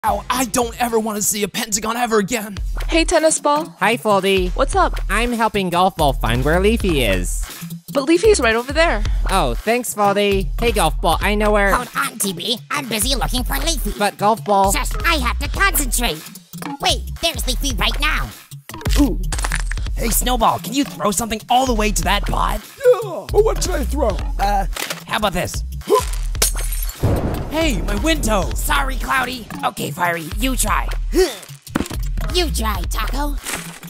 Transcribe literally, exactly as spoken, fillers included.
Ow, I don't ever want to see a pentagon ever again. Hey, tennis ball. Hi, Foldy. What's up? I'm helping Golf Ball find where Leafy is. But Leafy's right over there. Oh, thanks, Foldy. Hey, Golf Ball, I know where- Hold on, T B. I'm busy looking for Leafy. But Golf Ball- Shush, I have to concentrate. Wait, there's Leafy right now. Ooh. Hey, Snowball, can you throw something all the way to that pod? Yeah, but what should I throw? Uh, how about this? Hey, my window! Sorry, Cloudy. Okay, Fiery, you try. You try, Taco.